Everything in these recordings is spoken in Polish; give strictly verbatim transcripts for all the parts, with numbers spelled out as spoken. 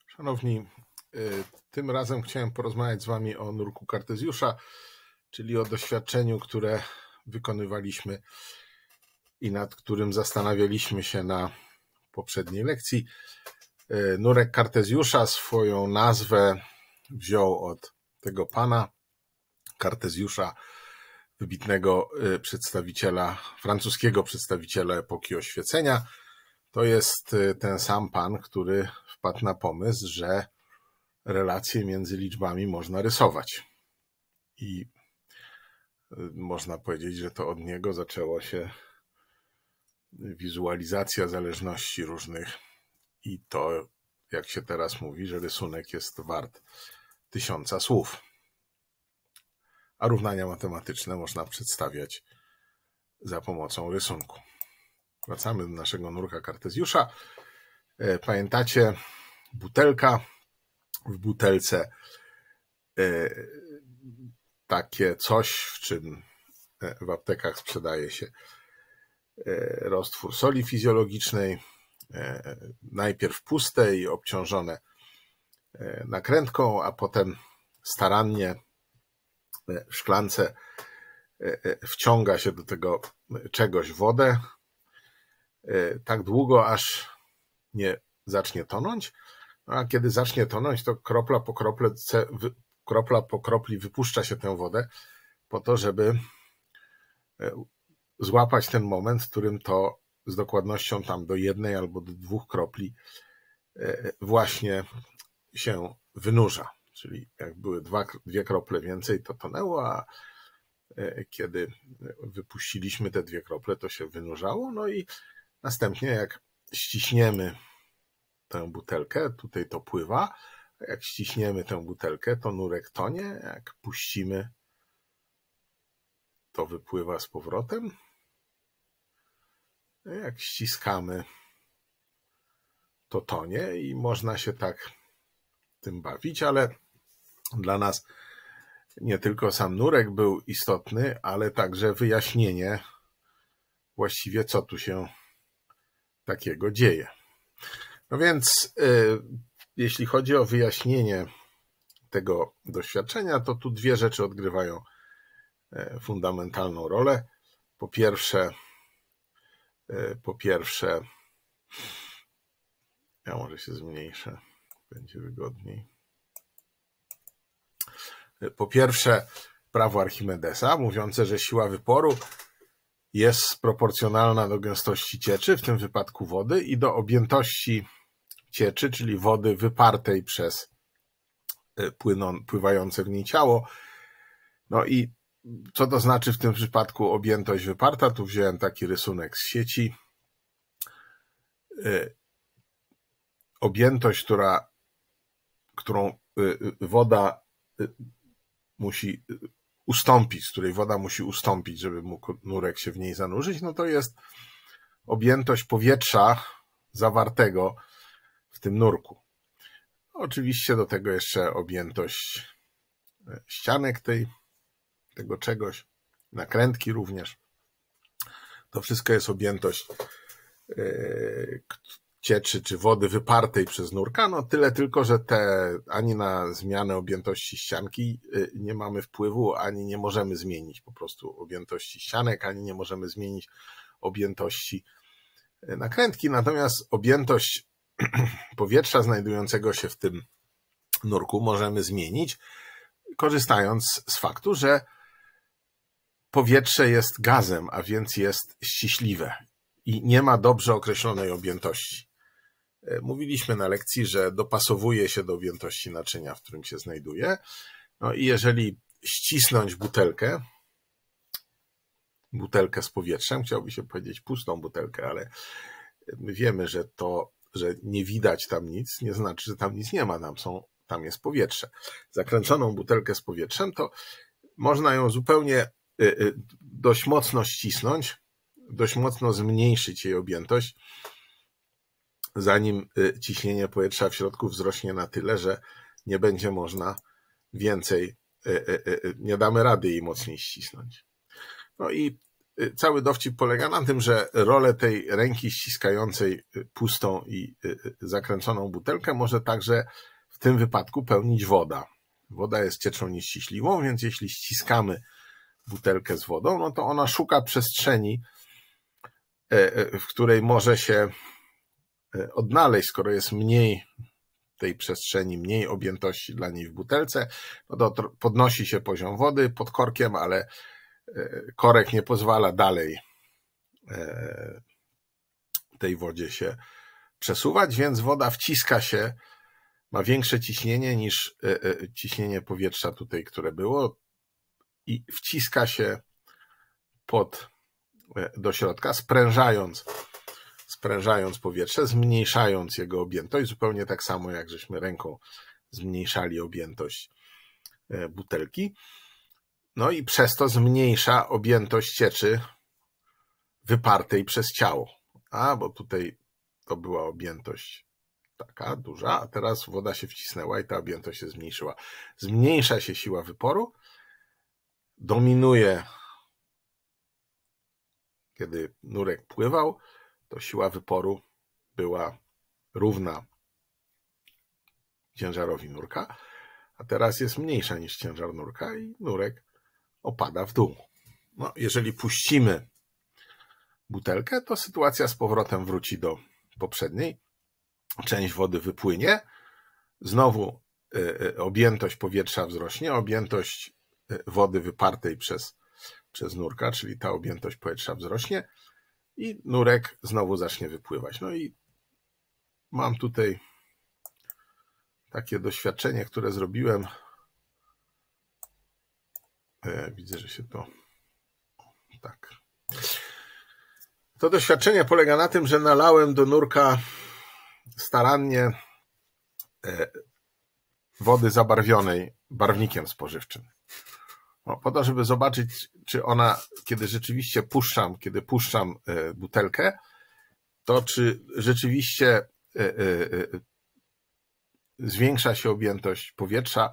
Szanowni, tym razem chciałem porozmawiać z Wami o nurku Kartezjusza, czyli o doświadczeniu, które wykonywaliśmy i nad którym zastanawialiśmy się na poprzedniej lekcji. Nurek Kartezjusza swoją nazwę wziął od tego pana Kartezjusza, wybitnego przedstawiciela, francuskiego przedstawiciela epoki oświecenia. To jest ten sam pan, który wpadł na pomysł, że relacje między liczbami można rysować. I można powiedzieć, że to od niego zaczęła się wizualizacja zależności różnych i to, jak się teraz mówi, że rysunek jest wart tysiąca słów. A równania matematyczne można przedstawiać za pomocą rysunku. Wracamy do naszego nurka Kartezjusza. Pamiętacie, butelka, w butelce takie coś, w czym w aptekach sprzedaje się roztwór soli fizjologicznej, najpierw puste i obciążone nakrętką, a potem starannie w szklance wciąga się do tego czegoś wodę tak długo, aż nie zacznie tonąć. No a kiedy zacznie tonąć, to kropla po, krople, kropla po kropli wypuszcza się tę wodę po to, żeby złapać ten moment, w którym to z dokładnością tam do jednej albo do dwóch kropli właśnie się wynurza. Czyli jak były dwa, dwie krople więcej, to tonęło, a kiedy wypuściliśmy te dwie krople, to się wynurzało. No i następnie jak ściśniemy tę butelkę, tutaj to pływa, jak ściśniemy tę butelkę, to nurek tonie, jak puścimy, to wypływa z powrotem, jak ściskamy, to tonie i można się tak tym bawić, ale dla nas nie tylko sam nurek był istotny, ale także wyjaśnienie właściwie, co tu się takiego dzieje. No więc y, jeśli chodzi o wyjaśnienie tego doświadczenia, to tu dwie rzeczy odgrywają fundamentalną rolę. Po pierwsze, y, po pierwsze, ja może się zmniejszę, będzie wygodniej. Po pierwsze, prawo Archimedesa, mówiące, że siła wyporu jest proporcjonalna do gęstości cieczy, w tym wypadku wody, i do objętości cieczy, czyli wody wypartej przez płyną, pływające w niej ciało. No i co to znaczy w tym przypadku objętość wyparta? Tu wziąłem taki rysunek z sieci. Objętość, która, którą woda musi ustąpić, z której woda musi ustąpić, żeby mógł nurek się w niej zanurzyć, no to jest objętość powietrza zawartego w tym nurku. Oczywiście do tego jeszcze objętość ścianek tej, tego czegoś, nakrętki również. To wszystko jest objętość cieczy czy wody wypartej przez nurka, no tyle tylko, że te ani na zmianę objętości ścianki nie mamy wpływu, ani nie możemy zmienić po prostu objętości ścianek, ani nie możemy zmienić objętości nakrętki, natomiast objętość powietrza znajdującego się w tym nurku możemy zmienić, korzystając z faktu, że powietrze jest gazem, a więc jest ściśliwe i nie ma dobrze określonej objętości. Mówiliśmy na lekcji, że dopasowuje się do objętości naczynia, w którym się znajduje. No i jeżeli ścisnąć butelkę, butelkę z powietrzem, chciałoby się powiedzieć pustą butelkę, ale my wiemy, że to, że nie widać tam nic, nie znaczy, że tam nic nie ma, tam, są, tam jest powietrze. Zakręconą butelkę z powietrzem, to można ją zupełnie dość mocno ścisnąć, dość mocno zmniejszyć jej objętość, zanim ciśnienie powietrza w środku wzrośnie na tyle, że nie będzie można więcej, nie damy rady jej mocniej ścisnąć. No i cały dowcip polega na tym, że rolę tej ręki ściskającej pustą i zakręconą butelkę może także w tym wypadku pełnić woda. Woda jest cieczą nieściśliwą, więc jeśli ściskamy butelkę z wodą, no to ona szuka przestrzeni, w której może się odnaleźć, skoro jest mniej tej przestrzeni, mniej objętości dla niej w butelce, no to podnosi się poziom wody pod korkiem, ale korek nie pozwala dalej tej wodzie się przesuwać, więc woda wciska się, ma większe ciśnienie niż ciśnienie powietrza tutaj, które było, i wciska się pod, do środka, sprężając, sprężając powietrze, zmniejszając jego objętość, zupełnie tak samo jak żeśmy ręką zmniejszali objętość butelki. No i przez to zmniejsza objętość cieczy wypartej przez ciało. A, bo tutaj to była objętość taka duża, a teraz woda się wcisnęła i ta objętość się zmniejszyła. Zmniejsza się siła wyporu, dominuje, kiedy nurek pływał, to siła wyporu była równa ciężarowi nurka, a teraz jest mniejsza niż ciężar nurka i nurek opada w dół. No, jeżeli puścimy butelkę, to sytuacja z powrotem wróci do poprzedniej. Część wody wypłynie, znowu objętość powietrza wzrośnie, objętość wody wypartej przez, przez nurka, czyli ta objętość powietrza wzrośnie i nurek znowu zacznie wypływać. No i mam tutaj takie doświadczenie, które zrobiłem. Widzę, że się to tak. To doświadczenie polega na tym, że nalałem do nurka starannie wody zabarwionej barwnikiem spożywczym. No, po to, żeby zobaczyć, czy ona, kiedy rzeczywiście puszczam, kiedy puszczam butelkę, to czy rzeczywiście zwiększa się objętość powietrza,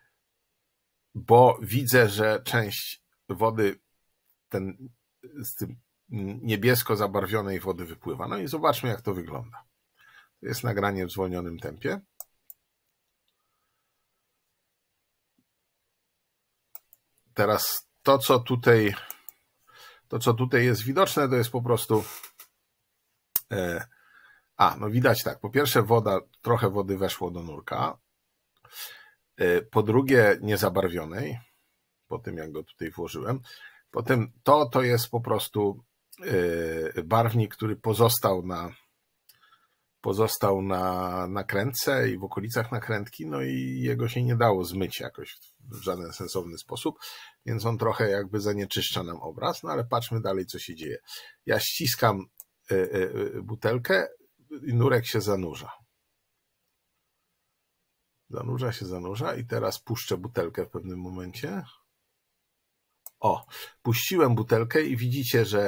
bo widzę, że część wody, ten, z tym niebiesko zabarwionej wody wypływa. No i zobaczmy, jak to wygląda. To jest nagranie w zwolnionym tempie. Teraz to, co tutaj, to, co tutaj jest widoczne, to jest po prostu... E, a, no widać tak. Po pierwsze, woda, trochę wody weszło do nurka. E, po drugie, niezabarwionej, po tym, jak go tutaj włożyłem. Potem to, to jest po prostu e, barwnik, który pozostał na pozostał na nakrętce i w okolicach nakrętki, no i jego się nie dało zmyć jakoś w żaden sensowny sposób, więc on trochę jakby zanieczyszcza nam obraz, no ale patrzmy dalej, co się dzieje. Ja ściskam butelkę i nurek się zanurza. Zanurza się, zanurza i teraz puszczę butelkę w pewnym momencie. O, puściłem butelkę i widzicie, że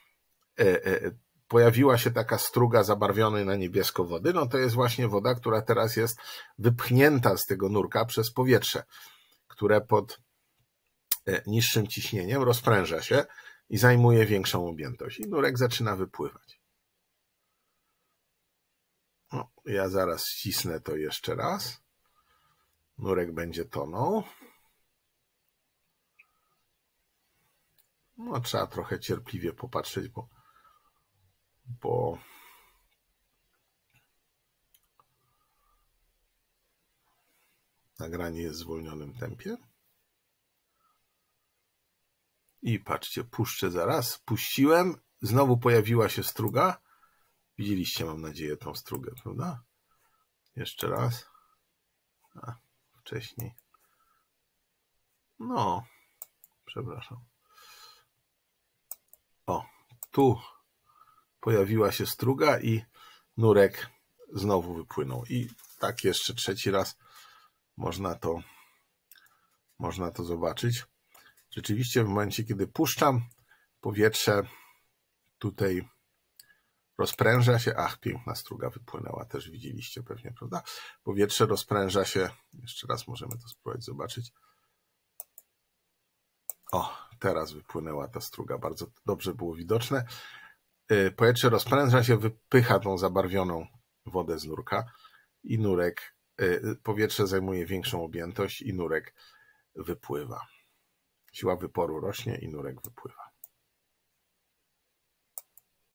pojawiła się taka struga zabarwionej na niebiesko wody, no to jest właśnie woda, która teraz jest wypchnięta z tego nurka przez powietrze, które pod niższym ciśnieniem rozpręża się i zajmuje większą objętość. I nurek zaczyna wypływać. No, ja zaraz ścisnę to jeszcze raz. Nurek będzie tonął. No, trzeba trochę cierpliwie popatrzeć, bo bo nagranie jest w zwolnionym tempie. I patrzcie, puszczę zaraz. Puściłem, znowu pojawiła się struga. Widzieliście, mam nadzieję, tą strugę, prawda? Jeszcze raz. A, wcześniej. No, przepraszam. O, tu pojawiła się struga i nurek znowu wypłynął. I tak jeszcze trzeci raz można to, można to zobaczyć. Rzeczywiście w momencie, kiedy puszczam, powietrze tutaj rozpręża się. Ach, piękna struga wypłynęła, też widzieliście pewnie, prawda? Powietrze rozpręża się. Jeszcze raz możemy to spróbować zobaczyć. O, Teraz wypłynęła ta struga, bardzo dobrze było widoczne. Powietrze rozpręża się, wypycha tą zabarwioną wodę z nurka i nurek, powietrze zajmuje większą objętość i nurek wypływa. Siła wyporu rośnie i nurek wypływa.